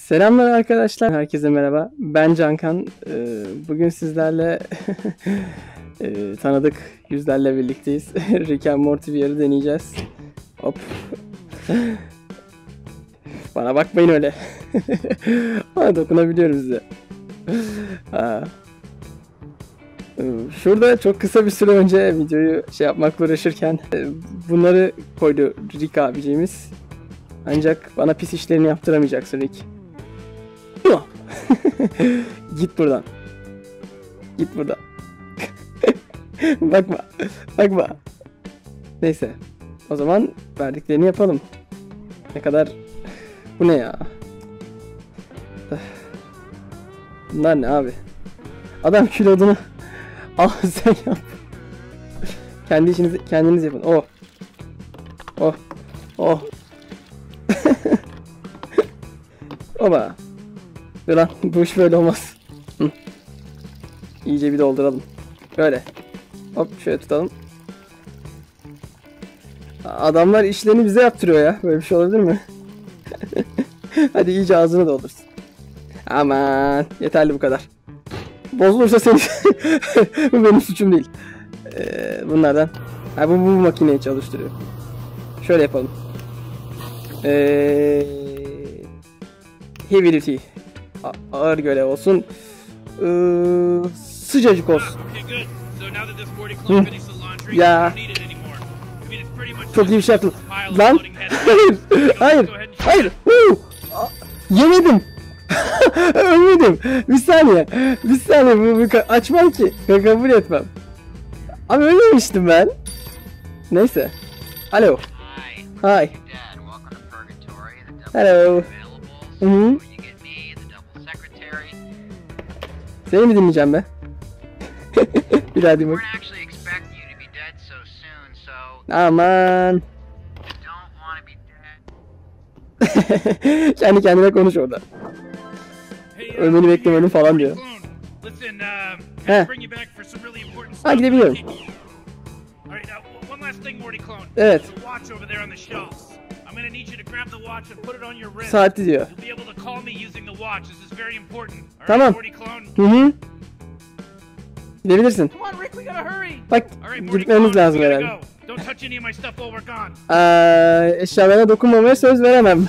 Selamlar arkadaşlar, herkese merhaba. Ben Cankan. Bugün sizlerle tanıdık yüzlerle birlikteyiz. Rick and Morty VR'ı deneyeceğiz. Hop. Bana bakmayın öyle. Bana dokunabiliyorum size. Şurada çok kısa bir süre önce videoyu yapmakla uğraşırken bunları koydu Rick abiciğimiz. Ancak bana pis işlerini yaptıramayacaksın Rick. Git buradan. Git buradan. Bakma. Bakma. Neyse. O zaman verdiklerini yapalım. Ne kadar... Bu ne ya? Bunlar ne abi? Adam kilodunu... Al sen yap. Kendi işinizi kendiniz yapın. Oh. Oh. Oh. Oba. Dur lan, bu iş böyle olmaz. Hı. İyice bir dolduralım. Böyle. Hop şöyle tutalım. Adamlar işlerini bize yaptırıyor ya. Böyle bir şey olabilir mi? Hadi iyice ağzını doldursun. Aman yeterli bu kadar. Bozulursa senin bu benim suçum değil. Bunlardan. Ha, bu makineyi çalıştırıyor. Şöyle yapalım. Heavy duty. Ağır görev olsun. Sıcacık olsun. Ya. Çok iyi bir şey yaptım. Lan. Hayır. Hayır. Yemedim. Ölmedim. Bir saniye. Bir saniye. Bu açmam ki. Kabul etmem. Abi ölmemiştim ben. Neyse. Alo. Hi. Hello. Hı. Seni mi dinleyeceğim be? Bir daha dinle. Aman. Kendi kendine konuş orada. Ölmeni beklemenin falan diyor. He. Ha, gidebiliyorum. Evet. Saati diyor. Tamam. Hı. Gidebilirsin. Bak, gitmemiz lazım herhalde. Eşyalarına dokunmamaya söz veremem.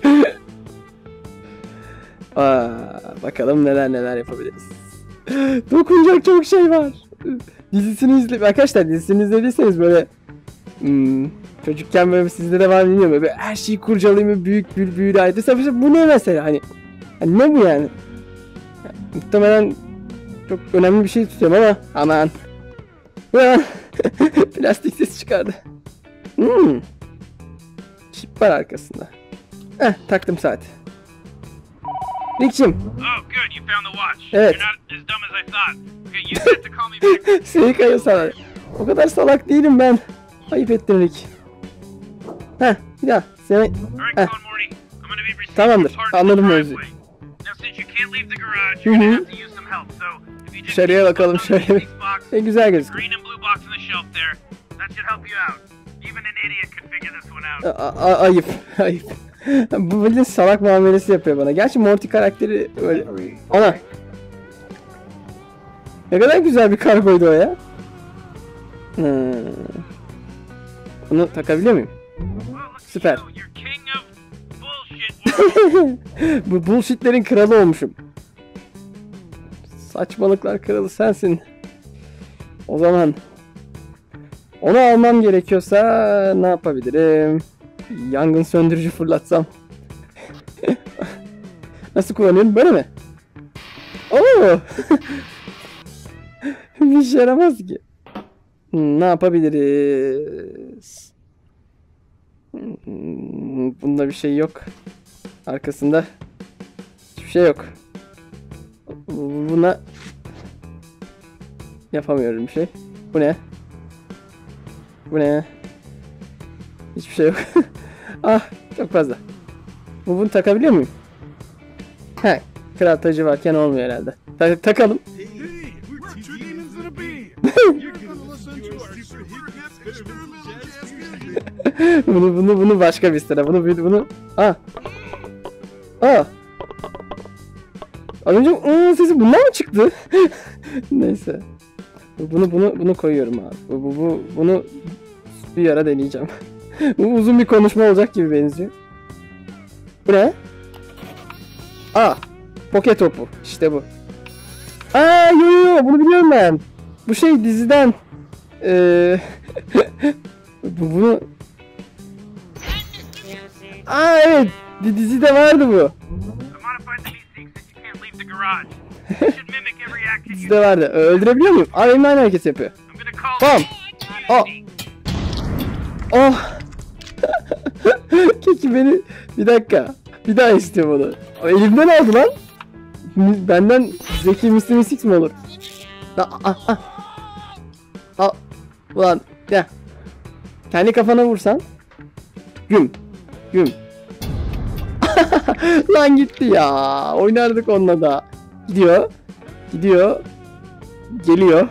Bakalım neler yapabiliriz. Dokunacak çok şey var. Dizisini arkadaşlar, dizisini izlediyseniz böyle çocukken böyle sizde de var bilmiyorum, böyle her şeyi kurcalayayım, büyük bir büyülü ayrıca. Bu ne mesela, hani ne bu yani? Muhtemelen çok önemli bir şey tutuyorum ama aman. Plastik ses çıkardı. Çip var arkasında. Taktım saati. Rick'cim. Evet. Seni kayıyor sana. O kadar salak değilim ben. Ayıp ettin Rick. Bir daha. Seni... Tamamdır. Anladım mevzuyu. Dışarıya bakalım şöyle. Güzel gözüküyor. Ayıp. Ayıp. Bu bildiğin salak muamelesi yapıyor bana. Gerçi Morty karakteri öyle. Ana. Ne kadar güzel bir kargoydu o ya. Bunu takabiliyor muyum? Süper. Bu bullshitlerin kralı olmuşum. Saçmalıklar kralı sensin. O zaman onu almam gerekiyorsa ne yapabilirim? Yangın söndürücü fırlatsam. Nasıl kullanıyorum? Böyle mi? Oo! Bir işe yaramaz ki. Ne yapabiliriz? Bunda bir şey yok. Arkasında hiçbir şey yok. Buna yapamıyorum bir şey. Bu ne? Bu ne? Hiçbir şey yok. Çok fazla. Bunu takabiliyor muyum? Kral tacı varken olmuyor herhalde. Takalım. bunu başka bir sıra. Bunu. Az önce sesi bundan mı çıktı? Neyse. Bunu koyuyorum abi. Bunu bir ara deneyeceğim. Bu uzun bir konuşma olacak gibi benziyor. Bu ne? Aa, poke topu. İşte bu. Aa, yo, bunu biliyorum ben. Bu şey diziden. Bunu. Aa, evet. Dizide vardı bu. Dizide vardı. Öldürebiliyor muyum? Aa, benim aynı hareket yapıyor. Bam. Oh. Oh. Keki beni bir dakika. Bir daha istiyorum onu. Elimden aldı lan. Benden zeki Mr. Mystics mi olur? Ulan ya. Kendi kafana vursan. Güm. Lan gitti ya. Oynardık onunla da. Gidiyor. Geliyor.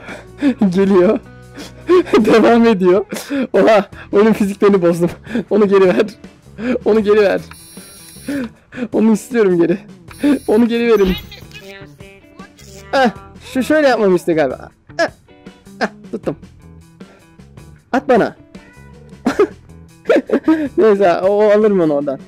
Devam ediyor. Oha. Oyunun fiziklerini bozdum. Onu geri ver. Onu istiyorum geri. Onu geri verin. Şu şöyle yapmamı istiyor galiba. Tuttum. At bana. Neyse o alırım onu oradan.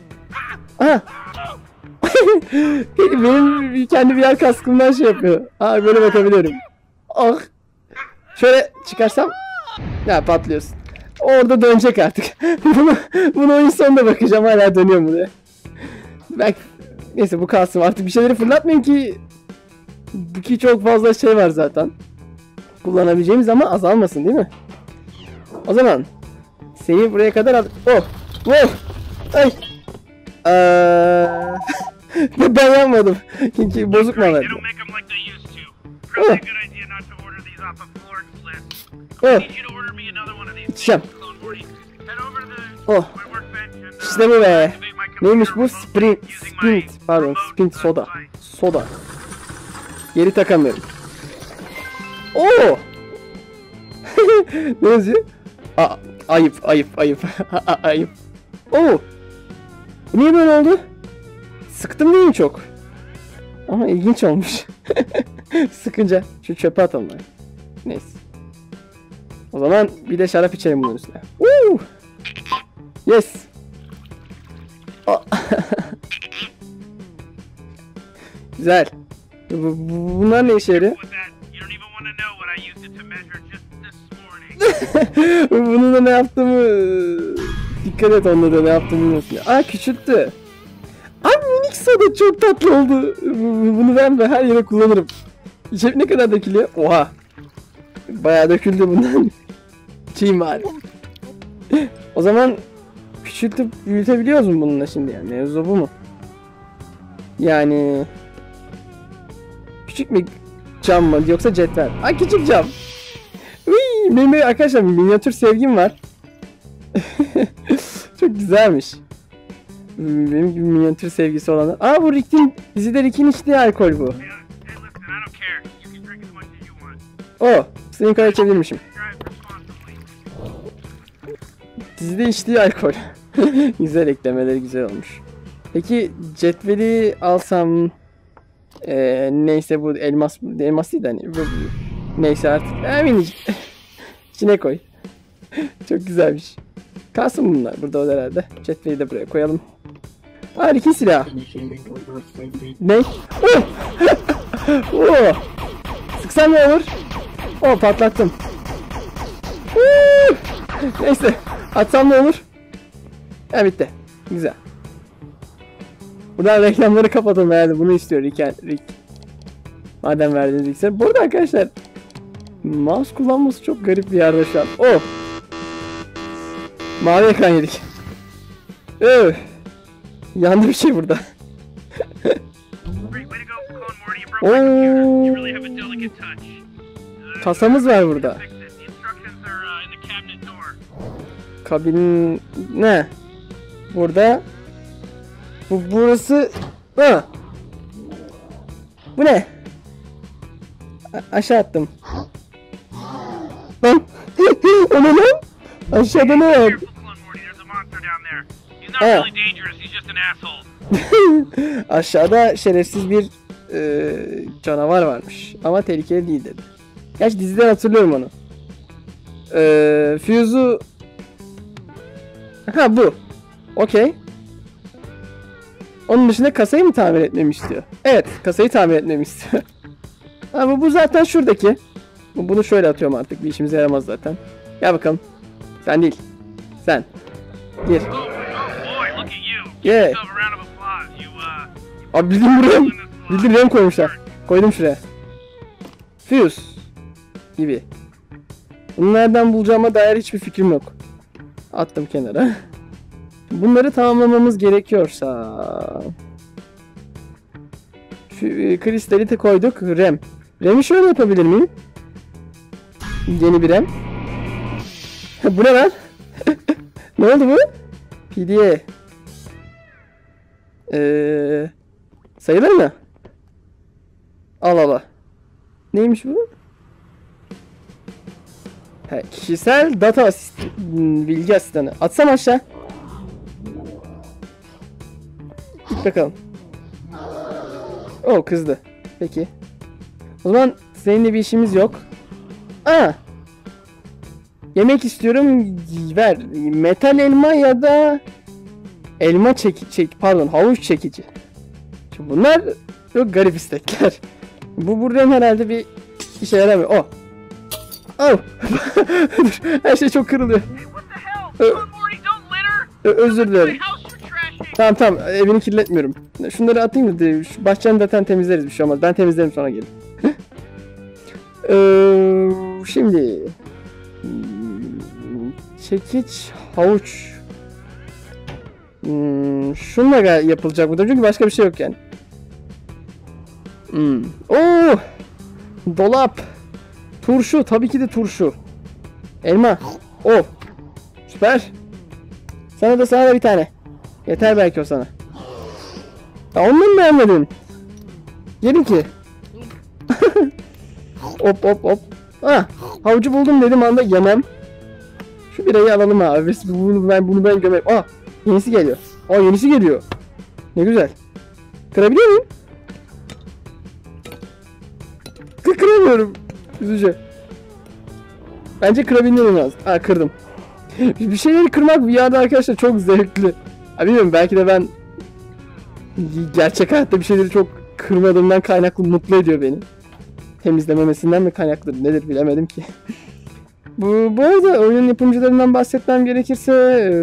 Benim kendi VR kaskımdan şey yapıyor. Böyle bakabiliyorum. Ah. Şöyle çıkarsam. Ya patlıyorsun. Orada dönecek artık. Bunu oyun sonunda bakacağım, hala dönüyor mu diye. Belki neyse bu kalsın, artık bir şeyleri fırlatmayayım ki. Bu çok fazla şey var zaten. Kullanabileceğimiz ama azalmasın değil mi? O zaman seni buraya kadar al. Oh. Ay. Ben yapmadım. Çünkü bozuk mu verdi? İçeceğim. Oh. İşte bu be. Neymiş bu? Sprint soda. Geri takamıyorum. Oo. Ne yazıyor? Ayıp. Ayıp. Oo. Niye böyle oldu? Sıktım değil mi çok? Ama ilginç olmuş. Sıkınca şu çöpe atalım. Neyse. O zaman bir de şarap içelim bunun üstüne. Yes. Güzel. Bunlar ne işe yarıyor? Bununla ne yaptığımı dikkat et, onunla da ne yaptığımı bilmiyorsun. Küçülttü. Minik soda çok tatlı oldu. Bunu ben her yere kullanırım. İçeri ne kadar dökülüyor? Oha. Bayağı döküldü bundan. İçeyim bari. O zaman küçültüp büyütebiliyoruz mu bununla şimdi yani? Mevzu bu mu? Yani küçük bir cam mı yoksa cetvel? Küçük cam. Benim arkadaşlar minyatür sevgim var. Çok güzelmiş. Benim gibi minyatür sevgisi olanlar. Bu Rick'in dizide Rick'in içtiği alkol bu. Senin kadar içebilirmişim. Dizide içtiği alkol. Güzel, eklemeleri güzel olmuş. Peki cetveli alsam neyse, bu elmas değil de hani neyse artık. Minicik. İçine koy. Çok güzelmiş. Kalsın bunlar burada herhalde. Cetveli de buraya koyalım. Rick'in silahı. Ne? Sıksam ne olur? Patlattım. Neyse. Atsam ne olur? Bitti. Güzel. Buradan reklamları kapatalım herhalde. Bunu istiyor Rick. Madem verdiğiniz bilgisayar. Bu arada arkadaşlar, mouse kullanması çok garip bir yerde şu an. Mavi ekran yedik. Yandı bir şey burada. Kasamız var burada. Kabin ne? Burada. Burası. Bu ne? Aşağı attım. Lan. O ne lan? Aşağıda ne var? Aşağıda şerefsiz bir canavar varmış. Ama tehlikeli değil dedi. Gerçi diziden hatırlıyorum onu. Fuse'u... Ha bu. Okey. Onun dışında kasayı mı tamir etmemi istiyor? Evet, kasayı tamir etmemi istiyor. Ama bu zaten şuradaki. Bunu şöyle atıyorum artık. Bir işimize yaramaz zaten. Gel bakalım. Sen değil. Sen. Gir. Yeah. Abi bildiğin RAM koymuşlar. Koydum şuraya. Fuse. Gibi. Bunu nereden bulacağıma dair hiçbir fikrim yok. Attım kenara. Bunları tamamlamamız gerekiyorsa... Kristalite koyduk. RAM. RAM'i şöyle yapabilir miyim? Yeni bir RAM. Bu ne lan? Ne oldu bu? PDA. Sayılır mı? Al al al. Neymiş bu? He, kişisel data bilgi asistanı. Atsam aşağı. Git bakalım. Oh, kızdı. Peki. O zaman seninle bir işimiz yok. Aa. Yemek istiyorum. Ver. Metal elma ya da elma pardon, havuç çekici. Şimdi bunlar çok garip istekler. Bu buradan herhalde bir işe yaramıyor. Oh. Oh. Her şey çok kırılıyor. Özür dilerim. Tamam evini kirletmiyorum. Şunları atayım da şu bahçeni zaten temizleriz, bir şey olmaz. Ben temizlerim sonra gelin. Şimdi çekiç, havuç. Şununla yapılacak bu da çünkü başka bir şey yok yani. Oo! Dolap. Turşu, tabii ki de turşu. Elma. Oh. Süper. Sana da bir tane. Yeter belki o sana. Ya ondan mı beğenmedin? Yedim ki. Hop. Ah, havucu buldum dedim anda yemem. Şu birayı alalım abi. Bunu ben gömeyim. Ah, yenisi geliyor. Yenisi geliyor. Ne güzel. Kırabiliyor muyum? Kıramıyorum. Üzücü. Bence kırabilirim lazım. Kırdım. Bir şeyleri kırmak VR'da arkadaşlar çok zevkli. Bilmiyorum, belki de ben gerçek hayatta bir şeyleri çok kırmadığımdan kaynaklı mutlu ediyor beni. Temizlememesinden mi kaynaklı nedir bilemedim ki. Bu arada oyunun yapımcılarından bahsetmem gerekirse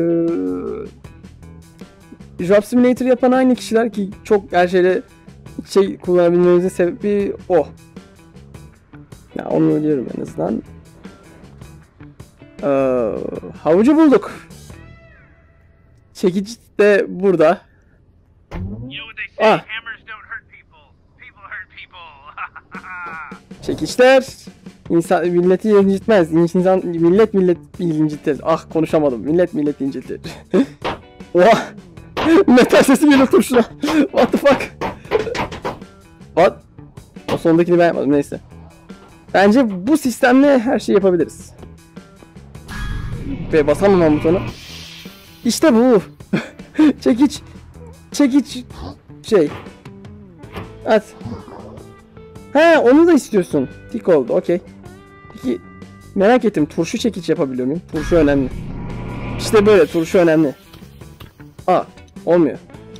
Job Simulator yapan aynı kişiler ki çok her şeyle kullanabilmemizin sebebi o. Ya onu biliyorum en azından. Havucu bulduk. Çekici de burada. Çekiçler milleti incitmez. Millet incitir. Konuşamadım. Millet incitir. Oha! Metal sesi geliyor turşuna. What the fuck? What? O sondakini ben yapmadım, neyse. Bence bu sistemle her şeyi yapabiliriz. Ve basamam butonu. İşte bu. Çekiç at. Onu da istiyorsun. Tik oldu, okey. Peki merak ettim, turşu çekiç yapabiliyor muyum? Turşu önemli. İşte böyle, turşu önemli. Olmuyor.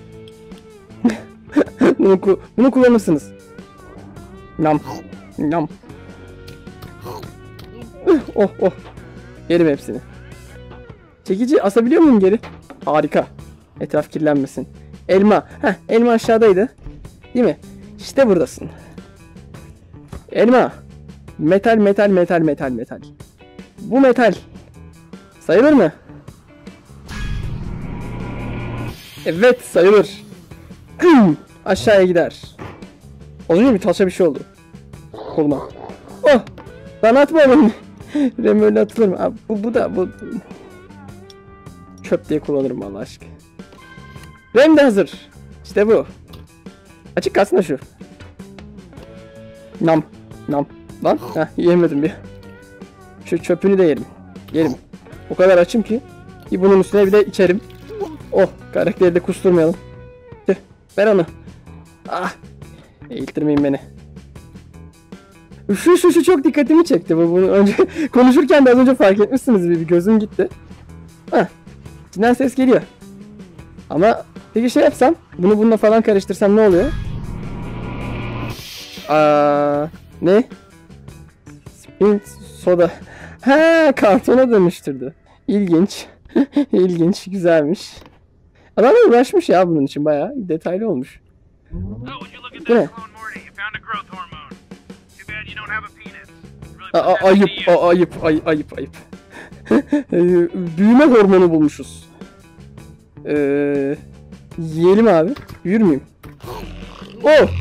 bunu kullanırsınız. Nam. Oh. Yerim hepsini. Çekici asabiliyor muyum geri? Harika. Etraf kirlenmesin. Elma. Elma aşağıdaydı. Değil mi? İşte buradasın. Elma. Metal. Bu metal. Sayılır mı? Evet, sayılır. Aşağıya gider. Az önce bir taşa bir şey oldu. Koluma. Oh! Bana atma onu. Rem öyle atılır mı? Bu çöp diye kullanırım Allah aşkına. Rem de hazır. İşte bu. Açık kalsın da şu. Nam. Lan. Yemedim bir. Şu çöpünü de yerim. O kadar açım ki. Bunun üstüne bir de içerim. Oh, karakteri de kusturmayalım. Ver onu. Eğiltirmeyin beni. Şu çok dikkatimi çekti. Bunu önce konuşurken de az önce fark etmişsiniz, bir gözüm gitti. Hah. İçinden ses geliyor. Ama peki şey yapsam, bunu bununla falan karıştırsam ne oluyor? Ne? Spin soda. Ha, kartona dönüştürdü. İlginç. İlginç, güzelmiş. Adam uğraşmış ya bunun için, bayağı detaylı olmuş. Bu ne? Ayıp. Büyüme hormonu bulmuşuz. Yiyelim abi. Büyür müyüm? Oh!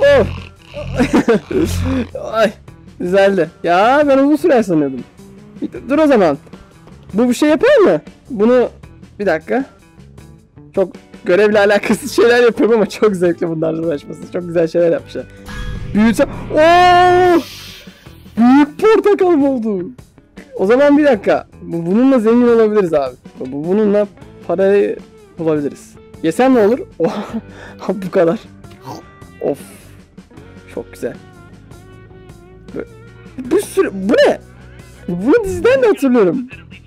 Ay, güzeldi. Ya ben uzun sürer sanıyordum. Dur o zaman. Bu bir şey yapar mı? Bunu bir dakika. Çok görevle alakasız şeyler yapıyorum ama çok zevkli bunlarla uğraşması. Çok güzel şeyler yapmışlar. Büyüte... Oo! Büyük portakal mı oldu? O zaman bir dakika. Bununla zengin olabiliriz abi. Bununla parayı bulabiliriz. Yesem ne olur? Bu kadar. Of. Çok güzel. Bir sürü... Bu ne? Bunu diziden de hatırlıyorum.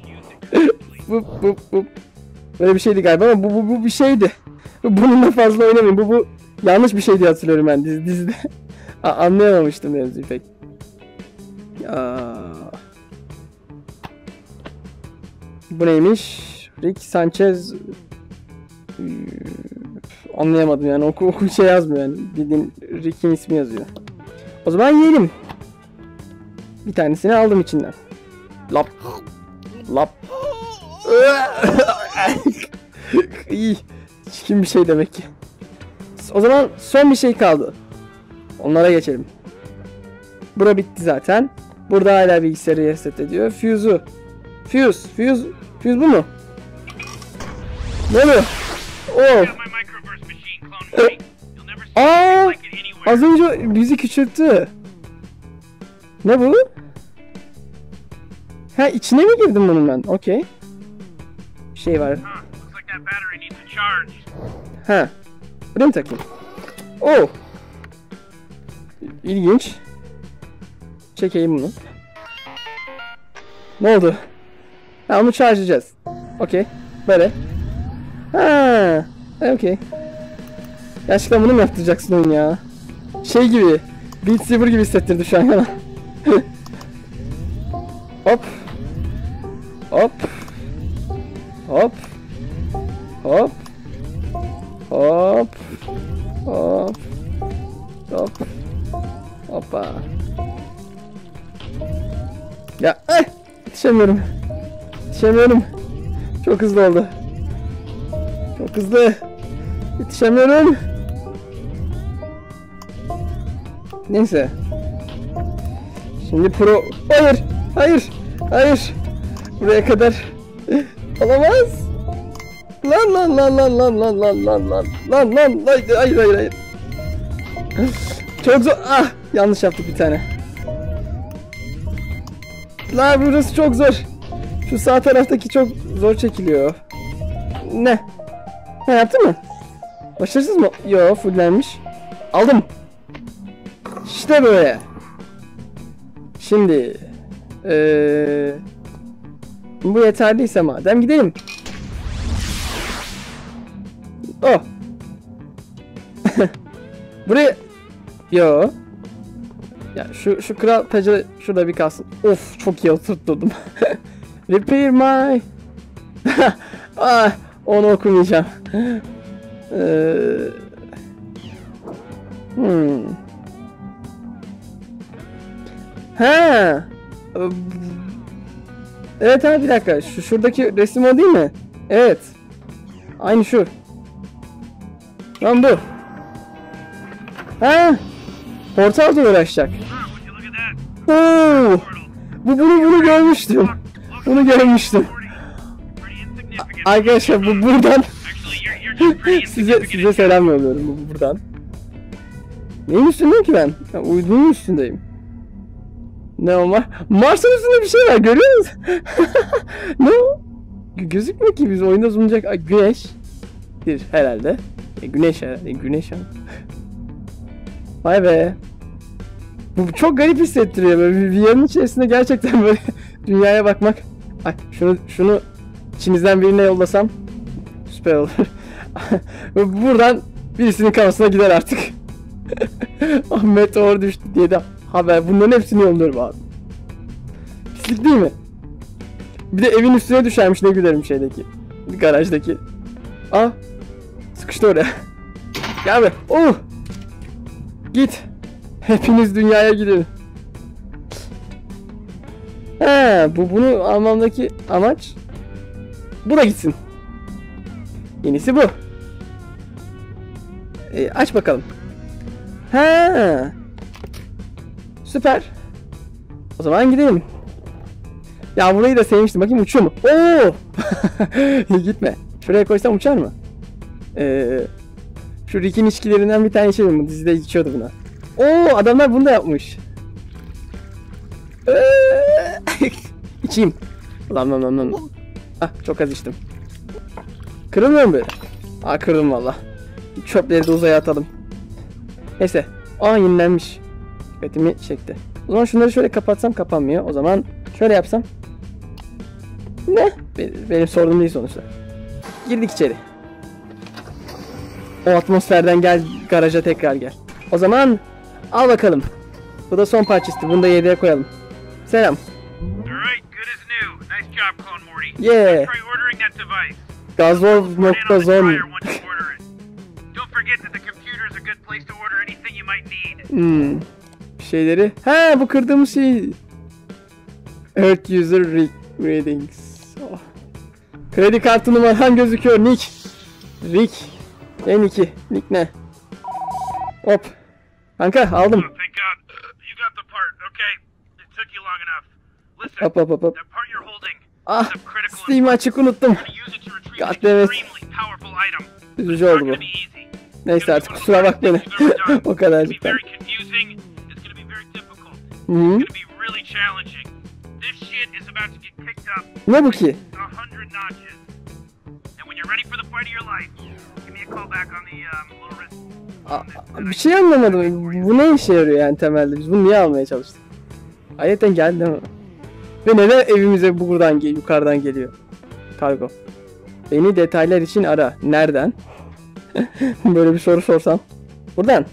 bu. Böyle bir şeydi galiba ama bu bir şeydi. Bununla fazla oynamayın. Bu yanlış bir şey diye hatırlıyorum ben dizide. Anlayamamıştım mevzuyu pek. Bu neymiş? Rick Sanchez. Anlayamadım yani, oku şey yazmıyor yani. Bildiğin Rick'in ismi yazıyor. O zaman yiyelim. Bir tanesini aldım içinden. Lap. İyi. Çirkin bir şey demek ki. O zaman son bir şey kaldı. Onlara geçelim. Bura bitti zaten. Burada hala bilgisayarı reset ediyor. Fuse bu mu? Ne oluyor? Oh. Az önce bizi küçülttü. Ne bu? Ha, içine mi girdim bunun ben? Okey. Şey var. Ha. Buraya mı takayım? Oh. İlginç. Çekeyim bunu. Ne oldu? Ha, onu şarj edeceğiz. Okey. Böyle. Ha. Okey. Gerçekten bunu mu yaptıracaksın oyun ya? Şey gibi. Beat Saber gibi hissettirdi şu an yana. Hop. Hoppa. Ya yetişemiyorum. Çok hızlı oldu. Yetişemiyorum. Neyse. Şimdi pro... Hayır. Buraya kadar. Olamaz. Lan. Hayır. Çok zor. Yanlış yaptık bir tane. Burası çok zor. Şu sağ taraftaki çok zor çekiliyor. Ne yaptı mı? Başarısız mı? Yo, fullenmiş. Aldım. İşte böyle. Şimdi bu yeterliyse madem gidelim. Oh. Buraya. Yo. Ya şu kral tacı şurada bir kalsın. Of, çok iyi oturtturdum. Repair my. Onu okumayacağım. Ha. Evet abi, bir dakika. Şuradaki resim o değil mi? Evet. Aynı şu. Lan bu. Ha. Portal'da uğraşacak. Bunu görmüştüm. Arkadaşlar bu buradan size selam yolluyorum buradan. Neyin üstündeyim ki ben? Uydunun üstündeyim. Ne o var? Mars'ın üstünde bir şey var, görüyor musun? Ne o? Gözükmüyor ki, biz oyunda zoomlayacak. Güneş. Herhalde. Güneş herhalde. Güneş. Vay be. Bu çok garip hissettiriyor böyle VR'ın içerisinde gerçekten böyle dünyaya bakmak. Ay şunu içimizden birine yollasam süper olur. Buradan birisinin kafasına gider artık. Ah, meteor düştü diye de haber. Bunların hepsini yolluyorum abi. Pislik değil mi? Bir de evin üstüne düşermiş, ne gülerim şeydeki. Garajdaki. Ah. Sıkıştı oraya. Gel be. Oh. Git. Hepiniz dünyaya gidin. He, bunu almamdaki amaç bu da gitsin. Yenisi bu. Aç bakalım. He. Süper. O zaman gidelim. Ya burayı da sevmiştim. Bakayım uçuyor mu? Oo! Gitme. Şuraya koysam uçar mı? Şu Rick'in içkilerinden bir tane içelim. Bu dizide içiyordu buna. Oo, adamlar bunu da yapmış. İçeyim. Lan. Ah, çok az içtim. Kırılmıyor mu böyle? Aa, kırıldım valla. Çöpleri de uzaya atalım. Neyse. Aa, yenilenmiş. Dikkatimi çekti. O zaman şunları şöyle kapatsam kapanmıyor. O zaman şöyle yapsam. Ne? Benim sorunum değil sonuçta. Girdik içeri. O atmosferden gel, garaja tekrar gel. O zaman al bakalım. Bu da son parçası. Bunu da yedeğe koyalım. Selam. Yeah. Gazol.zone. Şeyleri. He, bu kırdığımız şey. Earth User Readings. Oh. Kredi kartı numaran gözüküyor Nick. Rick. N2. Nick ne? Hop. Kanka aldım. Hop. Ah, Steam'i açık unuttum. Goddammit. Üzücü oldu bu. Neyse artık kusura bakmayın. O kadarcıktan. Ne bu ki? Bir şey anlamadım. Bu ne işe yarıyor yani temelde? Biz bunu niye almaya çalıştık? Ayrıca geldi değil mi? Ve neden evimize buradan yukarıdan geliyor? Kargo. Beni detaylar için ara. Nereden? Böyle bir soru sorsam. Buradan.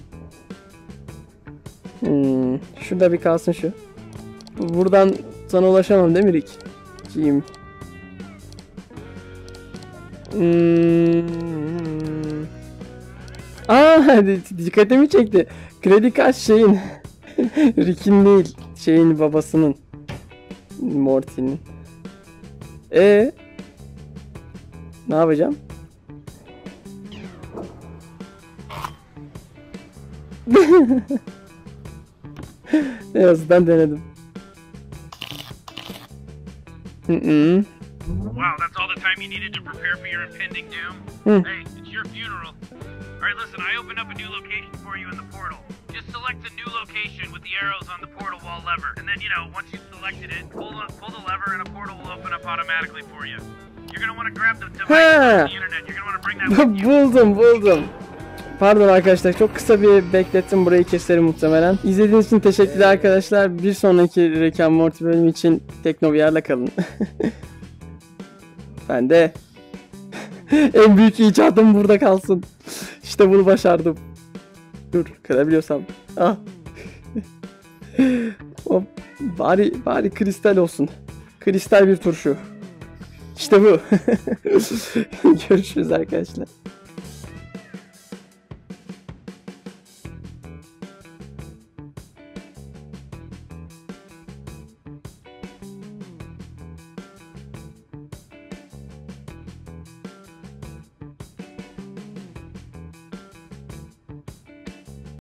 Şurada bir kalsın şu. Buradan sana ulaşamam değil mi Rick? Kim? Dikkatimi çekti. Kredi kart şeyin. Rick'in değil. Şeyin babasının. Morty'nin. Ne yapacağım? En azından denedim. Wow, that's all the time you needed to prepare for your impending doom? Hey, it's your funeral. Alright, listen, I opened up a new location for you in the portal. Just select a new location with the arrows on the portal wall lever. And then, once you've selected it, pull the lever and a portal will open up automatically for you. You're gonna want to grab the device on the internet. You're gonna want to bring that with you. Buldum. Pardon arkadaşlar, çok kısa bir beklettim, burayı keserim muhtemelen. İzlediğiniz için teşekkürler arkadaşlar. Bir sonraki Rick and Morty bölümü için TeknoVR'la kalın. Ben de en büyük icadım burada kalsın. İşte bunu başardım. Dur, kırabiliyorsam. Ah. Hop. Bari kristal olsun. Kristal bir turşu. İşte bu. Görüşürüz arkadaşlar.